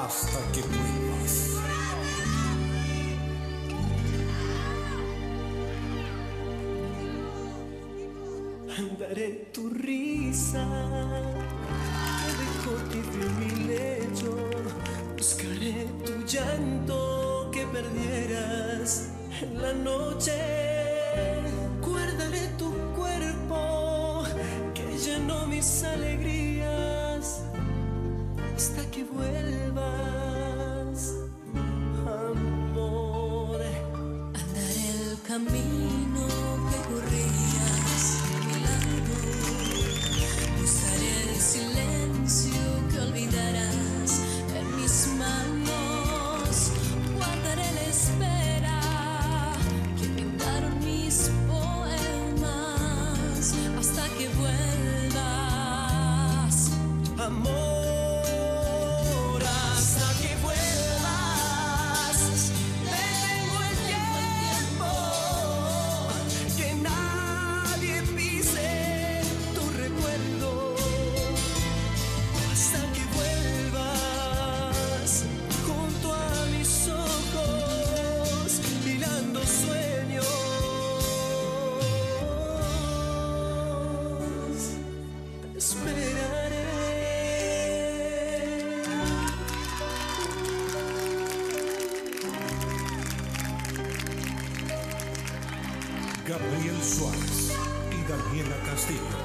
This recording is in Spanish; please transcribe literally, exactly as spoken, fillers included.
hasta que vuelvas. Andaré tu risa, te dejo tibio en mi lecho. Buscaré tu llanto que perdieras en la noche. Guardaré tu cuerpo que llenó mis alegrías hasta que vuelvas, amor. Andaré el camino que corrías a mi lado. Buscaré el silencio que olvidarás en mis manos. Guardaré la espera que pintaron mis poemas hasta que vuelvas, amor. Gabriel Suárez y Daniela Castillo.